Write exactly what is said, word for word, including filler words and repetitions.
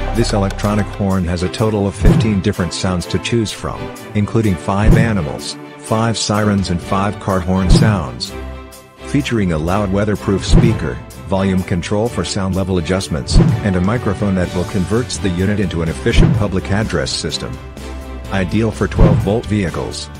This electronic horn has a total of fifteen different sounds to choose from, including five animals, five sirens and five car horn sounds. Featuring a loud weatherproof speaker, volume control for sound level adjustments, and a microphone that will converts the unit into an efficient public address system. Ideal for twelve volt vehicles.